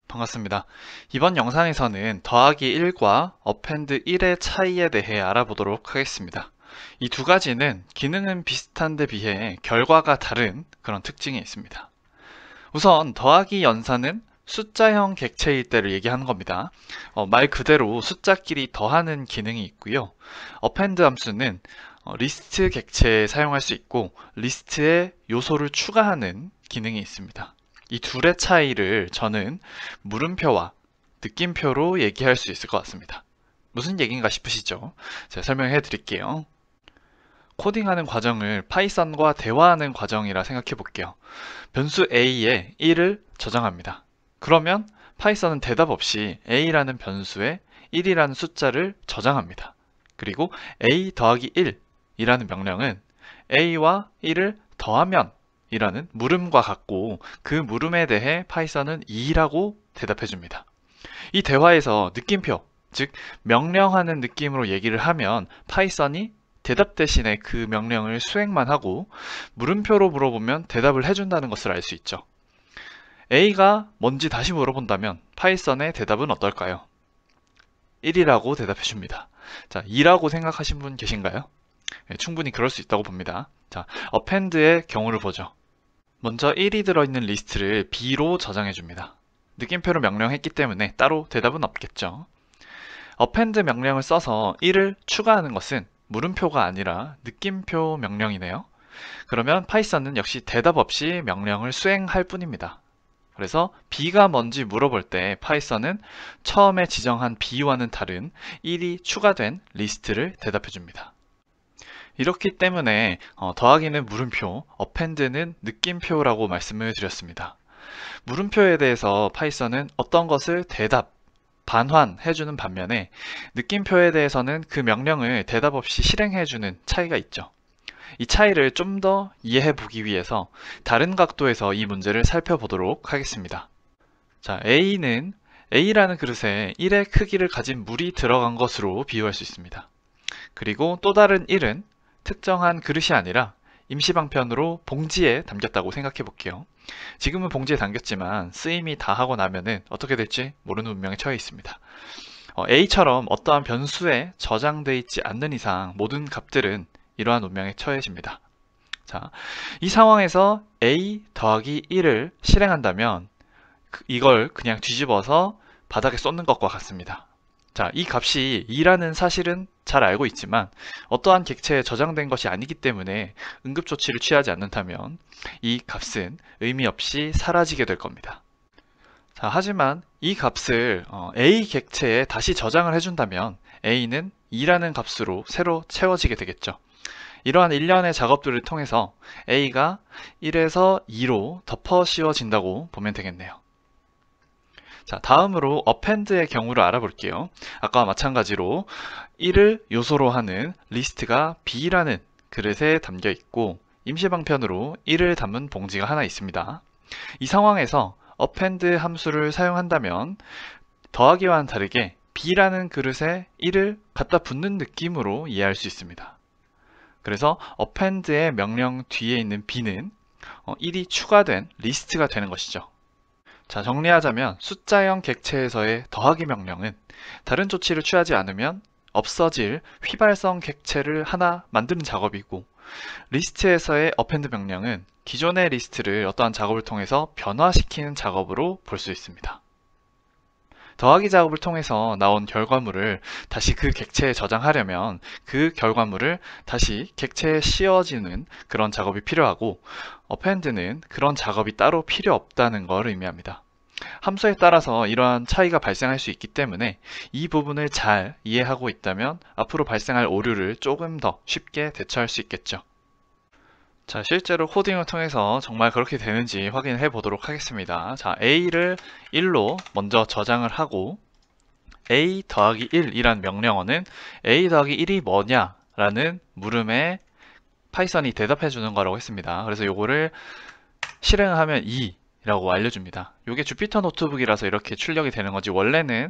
반갑습니다. 이번 영상에서는 더하기 1과 어펜드 1의 차이에 대해 알아보도록 하겠습니다. 이 두 가지는 기능은 비슷한데 비해 결과가 다른 그런 특징이 있습니다. 우선 더하기 연산은 숫자형 객체일 때를 얘기하는 겁니다. 말 그대로 숫자끼리 더하는 기능이 있고요. 어펜드 함수는 리스트 객체에 사용할 수 있고 리스트에 요소를 추가하는 기능이 있습니다. 이 둘의 차이를 저는 물음표와 느낌표로 얘기할 수 있을 것 같습니다. 무슨 얘기인가 싶으시죠? 제가 설명해 드릴게요. 코딩하는 과정을 파이썬과 대화하는 과정이라 생각해 볼게요. 변수 a에 1을 저장합니다. 그러면 파이썬은 대답 없이 a라는 변수에 1이라는 숫자를 저장합니다. 그리고 a 더하기 1이라는 명령은 a와 1을 더하면 이라는 물음과 같고 그 물음에 대해 파이썬은 2라고 대답해 줍니다. 이 대화에서 느낌표, 즉 명령하는 느낌으로 얘기를 하면 파이썬이 대답 대신에 그 명령을 수행만 하고 물음표로 물어보면 대답을 해준다는 것을 알 수 있죠. A가 뭔지 다시 물어본다면 파이썬의 대답은 어떨까요? 1이라고 대답해 줍니다. 자, 2라고 생각하신 분 계신가요? 네, 충분히 그럴 수 있다고 봅니다. 자, append의 경우를 보죠. 먼저 1이 들어있는 리스트를 B로 저장해 줍니다. 느낌표로 명령했기 때문에 따로 대답은 없겠죠. append 명령을 써서 1을 추가하는 것은 물음표가 아니라 느낌표 명령이네요. 그러면 파이썬은 역시 대답 없이 명령을 수행할 뿐입니다. 그래서 B가 뭔지 물어볼 때 파이썬은 처음에 지정한 B와는 다른 1이 추가된 리스트를 대답해 줍니다. 이렇기 때문에 더하기는 물음표, append는 느낌표라고 말씀을 드렸습니다. 물음표에 대해서 파이썬은 어떤 것을 대답, 반환해주는 반면에 느낌표에 대해서는 그 명령을 대답 없이 실행해주는 차이가 있죠. 이 차이를 좀 더 이해해 보기 위해서 다른 각도에서 이 문제를 살펴보도록 하겠습니다. 자, A는 A라는 그릇에 1의 크기를 가진 물이 들어간 것으로 비유할 수 있습니다. 그리고 또 다른 1은 특정한 그릇이 아니라 임시방편으로 봉지에 담겼다고 생각해 볼게요. 지금은 봉지에 담겼지만 쓰임이 다 하고 나면은 어떻게 될지 모르는 운명에 처해 있습니다. A처럼 어떠한 변수에 저장되어 있지 않는 이상 모든 값들은 이러한 운명에 처해집니다. 자, 이 상황에서 A 더하기 1을 실행한다면 이걸 그냥 뒤집어서 바닥에 쏟는 것과 같습니다. 자, 이 값이 2라는 사실은 잘 알고 있지만 어떠한 객체에 저장된 것이 아니기 때문에 응급조치를 취하지 않는다면 이 값은 의미 없이 사라지게 될 겁니다. 자, 하지만 이 값을 A 객체에 다시 저장을 해준다면 A는 2라는 값으로 새로 채워지게 되겠죠. 이러한 일련의 작업들을 통해서 A가 1에서 2로 덮어 씌워진다고 보면 되겠네요. 자, 다음으로 append의 경우를 알아볼게요. 아까와 마찬가지로 1을 요소로 하는 리스트가 B라는 그릇에 담겨 있고 임시방편으로 1을 담은 봉지가 하나 있습니다. 이 상황에서 append 함수를 사용한다면 더하기와는 다르게 B라는 그릇에 1을 갖다 붙는 느낌으로 이해할 수 있습니다. 그래서 append의 명령 뒤에 있는 B는 1이 추가된 리스트가 되는 것이죠. 자, 정리하자면 숫자형 객체에서의 더하기 명령은 다른 조치를 취하지 않으면 없어질 휘발성 객체를 하나 만드는 작업이고 리스트에서의 append 명령은 기존의 리스트를 어떠한 작업을 통해서 변화시키는 작업으로 볼 수 있습니다. 더하기 작업을 통해서 나온 결과물을 다시 그 객체에 저장하려면 그 결과물을 다시 객체에 씌워지는 그런 작업이 필요하고 append는 그런 작업이 따로 필요 없다는 걸 의미합니다. 함수에 따라서 이러한 차이가 발생할 수 있기 때문에 이 부분을 잘 이해하고 있다면 앞으로 발생할 오류를 조금 더 쉽게 대처할 수 있겠죠. 자, 실제로 코딩을 통해서 정말 그렇게 되는지 확인해 보도록 하겠습니다. 자, A를 1로 먼저 저장을 하고 A 더하기 1이란 명령어는 A 더하기 1이 뭐냐 라는 물음에 파이썬이 대답해 주는 거라고 했습니다. 그래서 요거를 실행하면 2라고 알려줍니다. 이게 주피터 노트북이라서 이렇게 출력이 되는 거지 원래는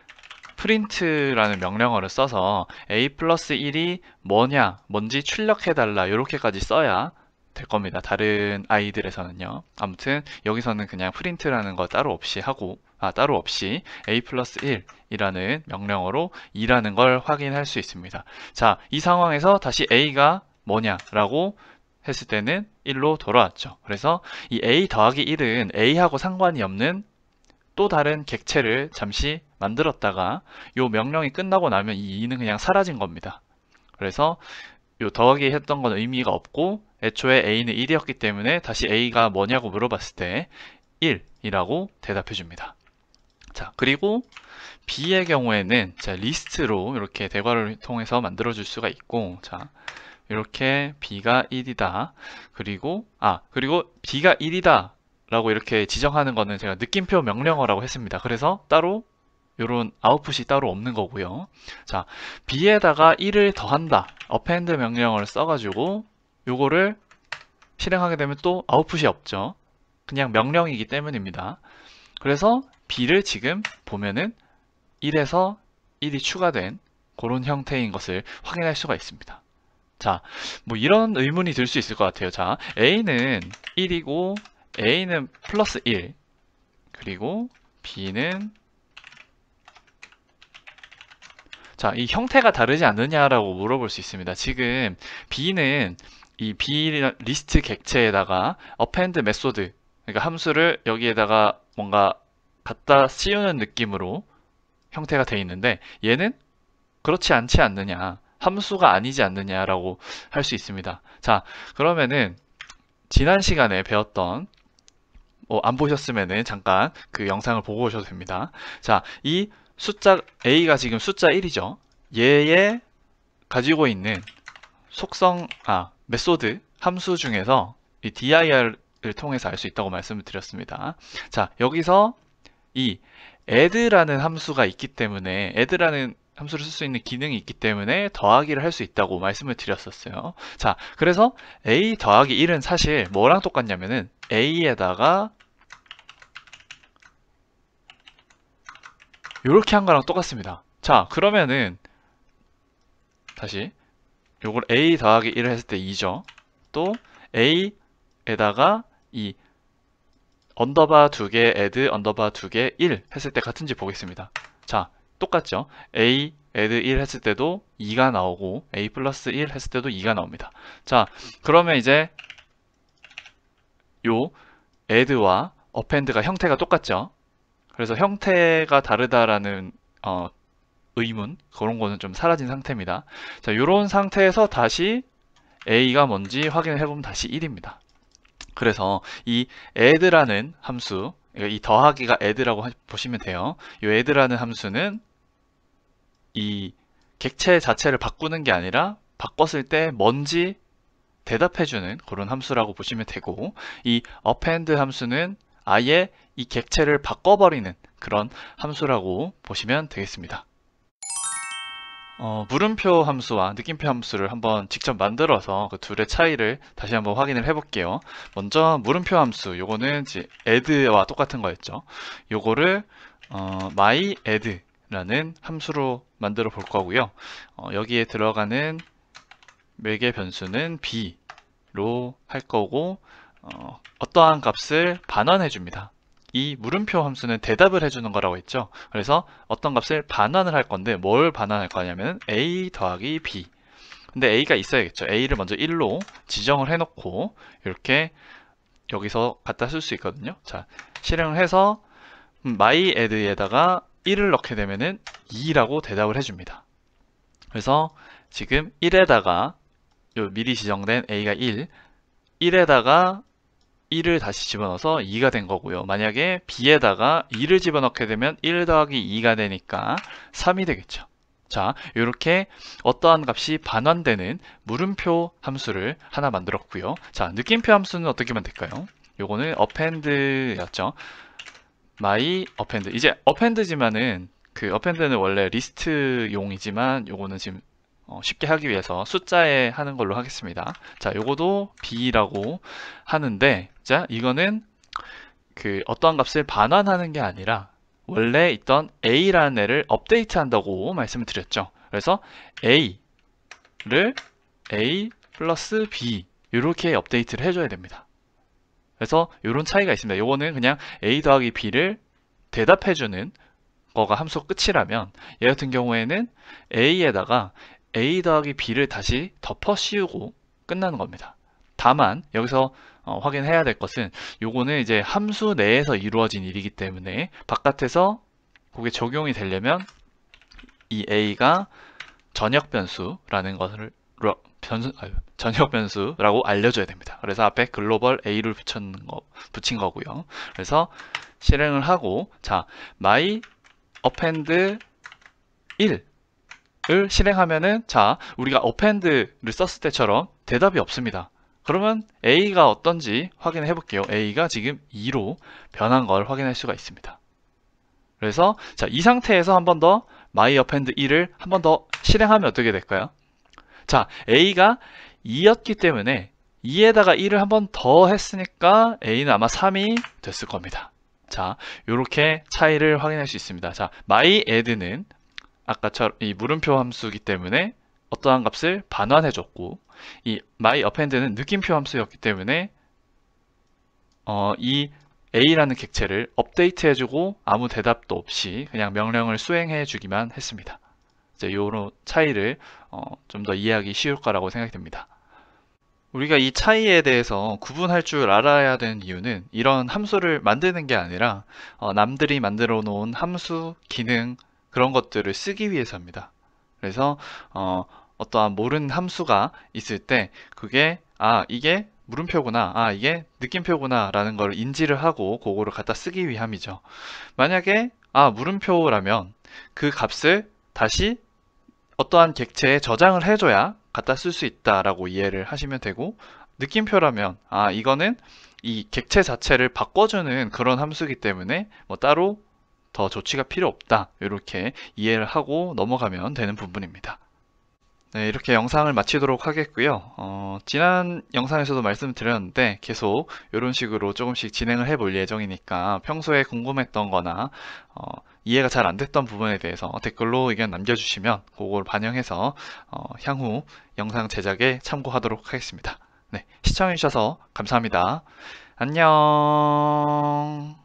프린트라는 명령어를 써서 A 플러스 1이 뭐냐, 뭔지 출력해달라 이렇게까지 써야 될 겁니다. 다른 아이들에서는요. 아무튼 여기서는 그냥 프린트라는 거 따로 없이 하고 따로 없이 a 플러스 1이라는 명령어로 2라는 걸 확인할 수 있습니다. 자, 이 상황에서 다시 a가 뭐냐라고 했을 때는 1로 돌아왔죠. 그래서 이 a 더하기 1은 a하고 상관이 없는 또 다른 객체를 잠시 만들었다가 이 명령이 끝나고 나면 이 2는 그냥 사라진 겁니다. 그래서 요 더하기 했던 건 의미가 없고 애초에 a는 1이었기 때문에 다시 a가 뭐냐고 물어봤을 때 1이라고 대답해 줍니다. 자, 그리고 b의 경우에는 자, 리스트로 이렇게 대괄호를 통해서 만들어 줄 수가 있고, 자, 이렇게 b가 1이다. 그리고 b가 1이다 라고 이렇게 지정하는 거는 제가 느낌표 명령어라고 했습니다. 그래서 따로 이런 아웃풋이 따로 없는 거고요. 자, b에다가 1을 더한다. append 명령어를 써가지고 요거를 실행하게 되면 또 아웃풋이 없죠. 그냥 명령이기 때문입니다. 그래서 b를 지금 보면은 1에서 1이 추가된 그런 형태인 것을 확인할 수가 있습니다. 자, 뭐 이런 의문이 들 수 있을 것 같아요. 자, a는 1이고 a는 플러스 1 그리고 b는 자, 이 형태가 다르지 않느냐라고 물어볼 수 있습니다. 지금 b는 이 b 리스트 객체에다가 append 메소드 그러니까 함수를 여기에다가 뭔가 갖다 씌우는 느낌으로 형태가 돼 있는데 얘는 그렇지 않지 않느냐 함수가 아니지 않느냐라고 할 수 있습니다. 자, 그러면은 지난 시간에 배웠던 안 보셨으면은 잠깐 그 영상을 보고 오셔도 됩니다. 자, 이 숫자 a가 지금 숫자 1이죠. 얘의 가지고 있는 속성 메소드 함수 중에서 이 dir을 통해서 알 수 있다고 말씀을 드렸습니다. 자, 여기서 이 add라는 함수가 있기 때문에 add라는 함수를 쓸 수 있는 기능이 있기 때문에 더하기를 할 수 있다고 말씀을 드렸었어요. 자, 그래서 a 더하기 1은 사실 뭐랑 똑같냐면은 a에다가 이렇게 한 거랑 똑같습니다. 자, 그러면은 다시 요걸 a 더하기 1을 했을 때 2죠. 또 a에다가 이 언더바 2개 add 언더바 2개 1 했을 때 같은지 보겠습니다. 자, 똑같죠? a add 1 했을 때도 2가 나오고 a 플러스 1 했을 때도 2가 나옵니다. 자, 그러면 이제 요 add와 append가 형태가 똑같죠? 그래서 형태가 다르다라는 의문 그런 거는 좀 사라진 상태입니다. 자, 이런 상태에서 다시 a가 뭔지 확인을 해보면 다시 1입니다. 그래서 이 add라는 함수, 이 더하기가 add라고 보시면 돼요. 이 add라는 함수는 이 객체 자체를 바꾸는 게 아니라 바꿨을 때 뭔지 대답해주는 그런 함수라고 보시면 되고, 이 append 함수는 아예 이 객체를 바꿔버리는 그런 함수라고 보시면 되겠습니다. 물음표 함수와 느낌표 함수를 한번 직접 만들어서 그 둘의 차이를 다시 한번 확인을 해볼게요. 먼저 물음표 함수, 요거는 이제 add와 똑같은 거였죠. 요거를 myadd라는 함수로 만들어 볼 거고요. 여기에 들어가는 매개 변수는 b로 할 거고 어떠한 값을 반환해 줍니다. 이 물음표 함수는 대답을 해주는 거라고 했죠. 그래서 어떤 값을 반환을 할 건데 뭘 반환할 거냐면 a 더하기 b. 근데 a가 있어야겠죠. a를 먼저 1로 지정을 해놓고 이렇게 여기서 갖다 쓸 수 있거든요. 자, 실행을 해서 myadd에다가 1을 넣게 되면은 2라고 대답을 해줍니다. 그래서 지금 1에다가 요 미리 지정된 a가 1에다가 1을 다시 집어넣어서 2가 된 거고요. 만약에 b에다가 2를 집어넣게 되면 1 더하기 2가 되니까 3이 되겠죠. 자, 이렇게 어떠한 값이 반환되는 물음표 함수를 하나 만들었고요. 자, 느낌표 함수는 어떻게 만들까요? 요거는 append였죠. myappend. 이제 append지만은 그 append는 원래 리스트용이지만 요거는 지금 쉽게 하기 위해서 숫자에 하는 걸로 하겠습니다. 자, 요거도 b라고 하는데, 자, 이거는 그 어떠한 값을 반환하는 게 아니라 원래 있던 a라는 애를 업데이트 한다고 말씀을 드렸죠. 그래서 a를 a 플러스 b 이렇게 업데이트를 해줘야 됩니다. 그래서 이런 차이가 있습니다. 요거는 그냥 a 더하기 b를 대답해주는 거가 함수 끝이라면, 얘 같은 경우에는 a에다가 a 더하기 b를 다시 덮어 씌우고 끝나는 겁니다. 다만 여기서 확인해야 될 것은, 요거는 이제 함수 내에서 이루어진 일이기 때문에 바깥에서 그게 적용이 되려면 이 a가 전역 변수라는 것을 전역 변수라고 알려줘야 됩니다. 그래서 앞에 글로벌 a를 붙인 거고요. 그래서 실행을 하고, 자, my append 1을 실행하면은, 자, 우리가 append를 썼을 때처럼 대답이 없습니다. 그러면 a가 어떤지 확인해 볼게요. a가 지금 2로 변한 걸 확인할 수가 있습니다. 그래서 자, 이 상태에서 한 번 더 my append 1을 한 번 더 실행하면 어떻게 될까요? 자, a가 2였기 때문에 2에다가 1을 한 번 더 했으니까 a는 아마 3이 됐을 겁니다. 자, 이렇게 차이를 확인할 수 있습니다. 자, my add는 아까처럼 이 물음표 함수이기 때문에 어떠한 값을 반환해 줬고, 이 my append는 느낌표 함수였기 때문에 이 a라는 객체를 업데이트 해주고 아무 대답도 없이 그냥 명령을 수행해 주기만 했습니다. 이제 요런 차이를 좀 더 이해하기 쉬울 거라고 생각이 듭니다. 우리가 이 차이에 대해서 구분할 줄 알아야 되는 이유는, 이런 함수를 만드는 게 아니라 남들이 만들어 놓은 함수, 기능, 그런 것들을 쓰기 위해서입니다. 그래서 어떠한 모르는 함수가 있을 때 그게 이게 물음표구나, 이게 느낌표구나 라는 걸 인지를 하고 그거를 갖다 쓰기 위함이죠. 만약에 물음표라면 그 값을 다시 어떠한 객체에 저장을 해줘야 갖다 쓸 수 있다라고 이해를 하시면 되고, 느낌표라면 이거는 이 객체 자체를 바꿔주는 그런 함수이기 때문에 뭐 따로 더 조치가 필요 없다, 이렇게 이해를 하고 넘어가면 되는 부분입니다. 네, 이렇게 영상을 마치도록 하겠고요. 지난 영상에서도 말씀드렸는데 계속 이런 식으로 조금씩 진행을 해볼 예정이니까, 평소에 궁금했던 거나 이해가 잘 안 됐던 부분에 대해서 댓글로 의견 남겨주시면 그걸 반영해서 향후 영상 제작에 참고하도록 하겠습니다. 네, 시청해주셔서 감사합니다. 안녕.